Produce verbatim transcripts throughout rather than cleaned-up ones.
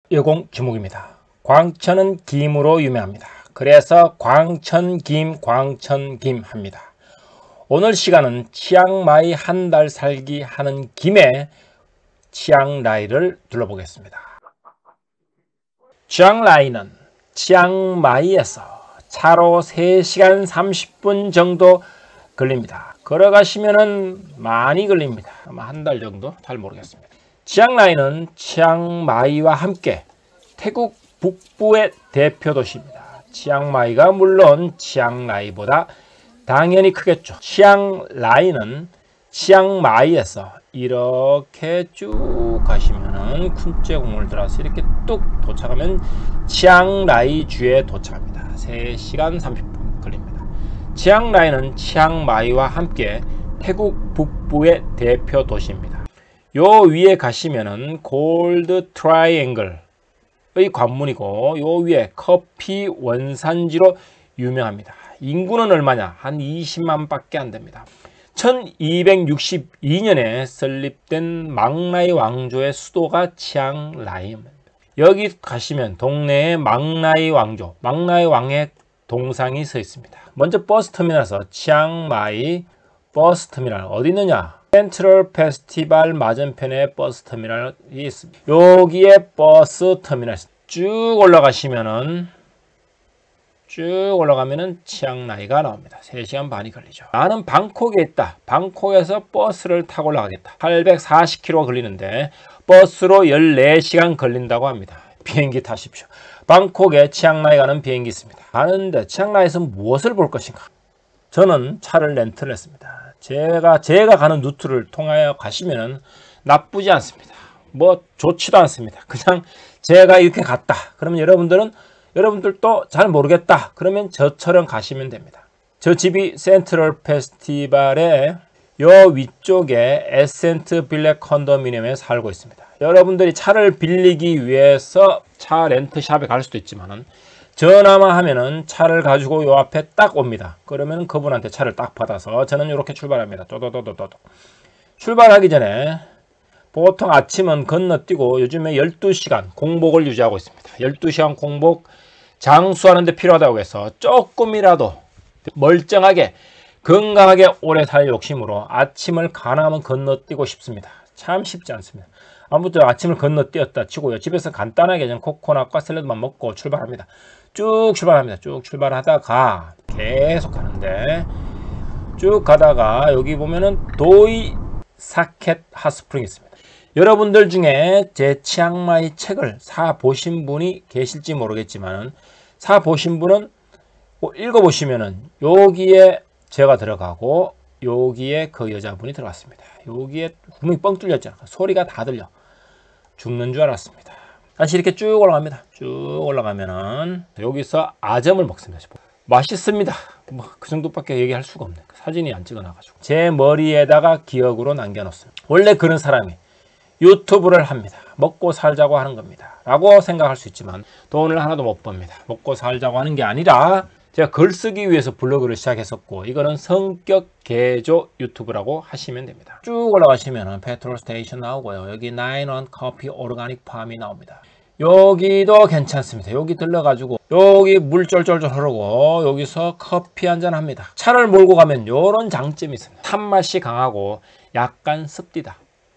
여공 김욱입니다. 광천은 김으로 유명합니다. 그래서 광천김 광천김 합니다. 오늘 시간은 치앙마이 한 달 살기 하는 김에 치앙라이를 둘러보겠습니다. 치앙라이는 치앙마이에서 차로 세 시간 삼십 분 정도 걸립니다. 걸어가시면은 많이 걸립니다. 아마 한 달 정도? 잘 모르겠습니다. 치앙라이는 치앙마이와 함께 태국 북부의 대표 도시입니다. 치앙마이가 물론 치앙라이보다 당연히 크겠죠. 치앙라이는 치앙마이에서 이렇게 쭉 가시면은 쿤제공을 들어서 이렇게 뚝 도착하면 치앙라이 주에 도착합니다. 세 시간 삼십 분 걸립니다. 치앙라이는 치앙마이와 함께 태국 북부의 대표 도시입니다. 요 위에 가시면은 골드 트라이앵글의 관문이고 요 위에 커피 원산지로 유명합니다. 인구는 얼마냐? 한 이십만 밖에 안 됩니다. 천이백육십이 년에 설립된 망라이 왕조의 수도가 치앙라이입니다. 여기 가시면 동네에 망라이 왕조, 망라이 왕의 동상이 서 있습니다. 먼저 버스터미널에서 치앙마이 버스터미널 어디 있느냐? 센트럴 페스티벌 맞은편에 버스터미널이 있습니다. 여기에 버스터미널 쭉 올라가시면은 쭉 올라가면은 치앙라이가 나옵니다. 세 시간 반이 걸리죠. 나는 방콕에 있다. 방콕에서 버스를 타고 올라가겠다. 팔백사십 킬로미터 걸리는데 버스로 열네 시간 걸린다고 합니다. 비행기 타십시오. 방콕에 치앙라이 가는 비행기 있습니다. 가는데 치앙라이에서 무엇을 볼 것인가? 저는 차를 렌트를 했습니다. 제가 제가 가는 루트를 통하여 가시면은 나쁘지 않습니다. 뭐 좋지도 않습니다. 그냥 제가 이렇게 갔다. 그러면 여러분들은 여러분들도 잘 모르겠다. 그러면 저처럼 가시면 됩니다. 저 집이 센트럴 페스티벌의 요 위쪽에 에센트 빌레 컨도미니엄에 살고 있습니다. 여러분들이 차를 빌리기 위해서 차 렌트샵에 갈 수도 있지만은 전화만 하면은 차를 가지고 요 앞에 딱 옵니다. 그러면 그분한테 차를 딱 받아서 저는 이렇게 출발합니다. 또도도도도 출발하기 전에 보통 아침은 건너뛰고 요즘에 열두 시간 공복을 유지하고 있습니다. 열두 시간 공복 장수하는 데 필요하다고 해서 조금이라도 멀쩡하게 건강하게 오래 살 욕심으로 아침을 가능하면 건너뛰고 싶습니다. 참 쉽지 않습니다. 아무튼 아침을 건너뛰었다 치고요. 집에서 간단하게 그냥 코코넛과 샐러드만 먹고 출발합니다. 쭉 출발합니다. 쭉 출발하다가 계속 가는데 쭉 가다가 여기 보면은 도이 사켓 핫스프링이 있습니다. 여러분들 중에 제 치앙마이 책을 사 보신 분이 계실지 모르겠지만 사 보신 분은 읽어보시면은 여기에 제가 들어가고 여기에 그 여자분이 들어갔습니다. 여기에 구멍이 뻥 뚫렸잖아. 소리가 다 들려. 죽는 줄 알았습니다. 다시 이렇게 쭉 올라갑니다. 쭉 올라가면은 여기서 아점을 먹습니다. 맛있습니다. 뭐 그 정도밖에 얘기할 수가 없네. 사진이 안 찍어놔가지고 제 머리에다가 기억으로 남겨놓습니다. 원래 그런 사람이 유튜브를 합니다. 먹고 살자고 하는 겁니다. 라고 생각할 수 있지만 돈을 하나도 못 법니다. 먹고 살자고 하는 게 아니라 제가 글 쓰기 위해서 블로그를 시작했었고 이거는 성격 개조 유튜브라고 하시면 됩니다. 쭉 올라가시면 페트롤 스테이션 나오고요. 여기 나인원 커피 오르가닉 팜이 나옵니다. 여기도 괜찮습니다. 여기 들러가지고 여기 물 쫄쫄쫄 흐르고 여기서 커피 한잔 합니다. 차를 몰고 가면 이런 장점이 있습니다. 탄맛이 강하고 약간 습디다.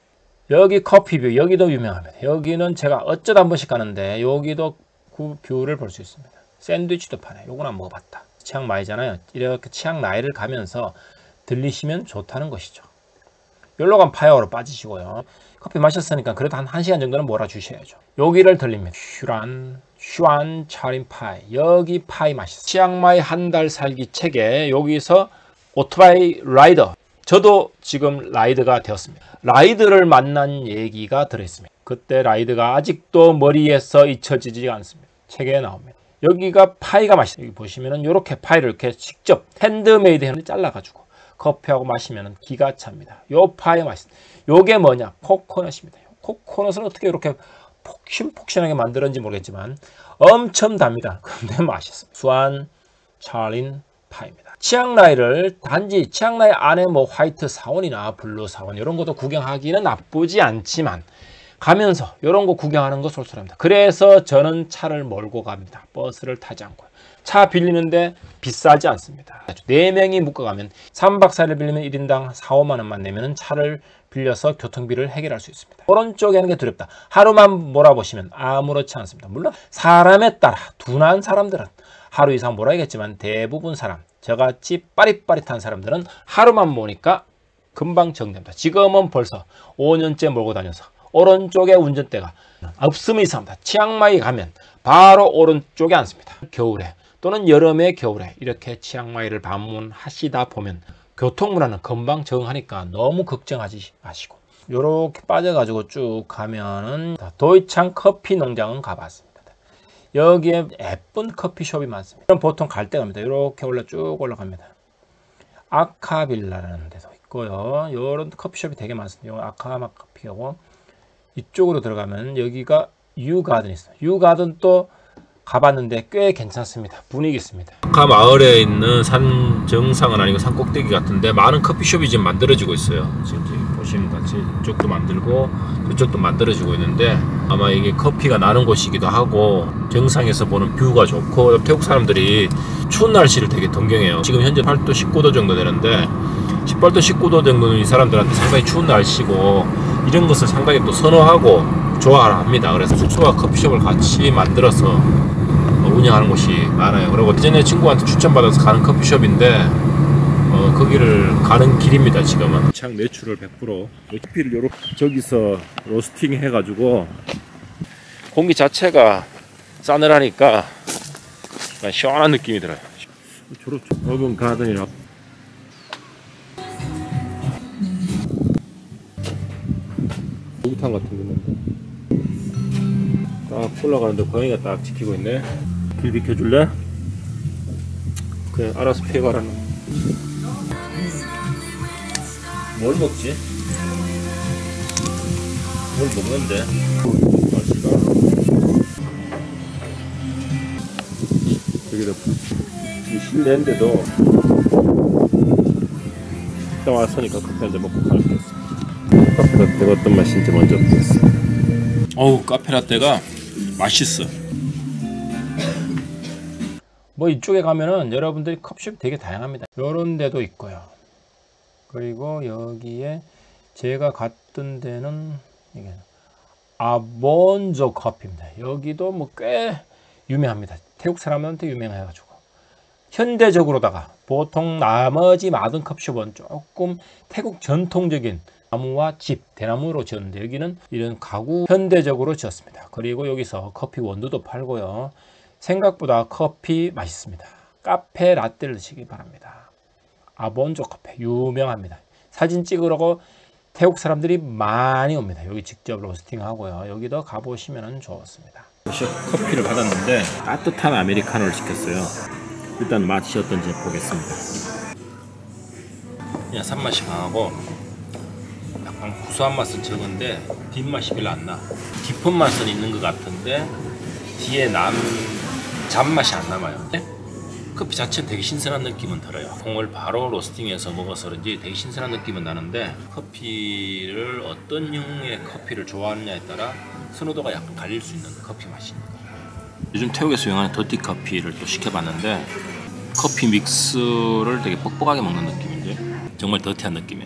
여기 커피뷰 여기도 유명합니다. 여기는 제가 어쩌다 한 번씩 가는데 여기도 그 뷰를 볼 수 있습니다. 샌드위치도 파네. 요건 안 먹어봤다. 치앙마이잖아요. 이렇게 치앙라이를 가면서 들리시면 좋다는 것이죠. 여기로 가면 파이어로 빠지시고요. 커피 마셨으니까 그래도 한 1시간 정도는 몰아주셔야죠. 여기를 들립니다. 슈란, 슈안 차린 파이. 여기 파이 맛있어요. 치앙마이 한 달 살기 책에 여기서 오토바이 라이더. 저도 지금 라이드가 되었습니다. 라이드를 만난 얘기가 들어있습니다. 그때 라이드가 아직도 머리에서 잊혀지지 않습니다. 책에 나옵니다. 여기가 파이가 맛있어요. 여기 보시면은 이렇게 파이를 이렇게 직접 핸드메이드 핸을 잘라가지고 커피하고 마시면은 기가 찹니다. 요 파이 맛있어요. 요게 뭐냐? 코코넛입니다. 코코넛을 어떻게 이렇게 폭신폭신하게 만들었는지 모르겠지만 엄청 답니다. 근데 맛있습니다. 수안 찰린 파입니다. 치앙라이를 단지 치앙라이 안에 뭐 화이트 사원이나 블루 사원 이런 것도 구경하기는 나쁘지 않지만 가면서 이런 거 구경하는 거 쏠쏠합니다. 그래서 저는 차를 몰고 갑니다. 버스를 타지 않고. 차 빌리는데 비싸지 않습니다. 네 명이 묶어가면 삼 박 사 일 빌리면 일 인당 사, 오만 원만 내면 차를 빌려서 교통비를 해결할 수 있습니다. 오른쪽에 하는 게 두렵다. 하루만 몰아보시면 아무렇지 않습니다. 물론 사람에 따라 둔한 사람들은 하루 이상 몰아야겠지만 대부분 사람, 저같이 빠릿빠릿한 사람들은 하루만 모니까 금방 정리됩니다. 지금은 벌써 오 년째 몰고 다녀서 오른쪽에 운전대가 없으면 이상합니다. 치앙마이 가면 바로 오른쪽에 앉습니다. 겨울에 또는 여름에 겨울에 이렇게 치앙마이를 방문하시다 보면 교통문화는 금방 적응하니까 너무 걱정하지 마시고 이렇게 빠져가지고 쭉 가면은 도이창 커피 농장은 가봤습니다. 여기에 예쁜 커피숍이 많습니다. 보통 갈 때 갑니다. 이렇게 올라 쭉 올라갑니다. 아카빌라라는 데도 있고요. 이런 커피숍이 되게 많습니다. 아카마 커피하고 이쪽으로 들어가면 여기가 유가든이 있어요. 유가든 또 가봤는데 꽤 괜찮습니다. 분위기 있습니다. 아카 마을에 있는 산 정상은 아니고 산 꼭대기 같은데 많은 커피숍이 지금 만들어지고 있어요. 지금 보시면 같이 이쪽도 만들고 이쪽도 만들어지고 있는데 아마 이게 커피가 나는 곳이기도 하고 정상에서 보는 뷰가 좋고 태국 사람들이 추운 날씨를 되게 동경해요. 지금 현재 팔 도 십구 도 정도 되는데 십팔 도 십구 도 정도는 이 사람들한테 상당히 추운 날씨고 이런 것을 상당히 또 선호하고 좋아합니다. 그래서 숙소와 커피숍을 같이 만들어서 운영하는 곳이 많아요. 그리고 예전에 친구한테 추천받아서 가는 커피숍인데 어, 거기를 가는 길입니다. 지금은 창 내추럴 백 퍼센트 커피를 요렇게 저기서 로스팅 해가지고 공기 자체가 싸늘하니까 시원한 느낌이 들어요. 졸업 어번 가든이라 목욕탕 같은 게 있는데 딱 올라가는데 고양이가 딱 지키고 있네. 길 비켜줄래? 그래 알아서 피해가라는. 뭘 먹지? 뭘 먹는데? 맛있다. 여기다 이 실내인데도 일단 왔으니까 커피 한잔 먹고 가는 거였어. 카페라떼가 어떤 맛인지 먼저 보겠어. 어우 카페라떼가 맛있어. 뭐 이쪽에 가면은 여러분들이 커피숍이 되게 다양합니다. 요런 데도 있고요. 그리고 여기에 제가 갔던 데는 이게 아본조 커피입니다. 여기도 뭐 꽤 유명합니다. 태국 사람한테 유명해가지고 현대적으로다가 보통 나머지 많은 커피숍은 조금 태국 전통적인 나무와 집, 대나무로 지었는데 여기는 이런 가구 현대적으로 지었습니다. 그리고 여기서 커피 원두도 팔고요. 생각보다 커피 맛있습니다. 카페 라떼를 드시기 바랍니다. 아본조 커피 유명합니다. 사진 찍으려고 태국 사람들이 많이 옵니다. 여기 직접 로스팅 하고요. 여기도 가보시면 좋습니다. 커피를 받았는데 따뜻한 아메리카노를 시켰어요. 일단 맛이 어떤지 보겠습니다. 그냥 산맛이 강하고 약간 구수한 맛은 적은데 뒷맛이 별로 안 나. 깊은 맛은 있는 것 같은데 뒤에 남 잔맛이 안 남아요. 커피 자체는 되게 신선한 느낌은 들어요. 콩을 바로 로스팅해서 먹어서 그런지 되게 신선한 느낌은 나는데 커피를 어떤 류의 커피를 좋아하느냐에 따라 선호도가 약간 갈릴 수 있는 커피 맛입니다. 요즘 태국에서 유행하는 더티 커피를 또 시켜봤는데 커피 믹스를 되게 뻑뻑하게 먹는 느낌인데 정말 더티한 느낌이에요.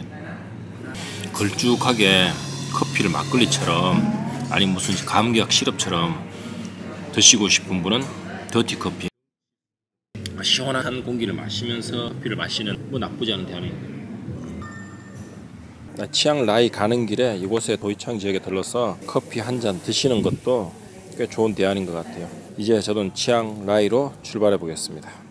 걸쭉하게 커피를 막걸리처럼 아니 무슨 감격 시럽처럼 드시고 싶은 분은 더티 커피 시원한 공기를 마시면서 커피를 마시는 뭐 나쁘지 않은 대안입니다. 치앙라이 가는 길에 이곳에 도이창 지역에 들러서 커피 한 잔 드시는 것도 꽤 좋은 대안인 것 같아요. 이제 저는 치앙라이로 출발해 보겠습니다.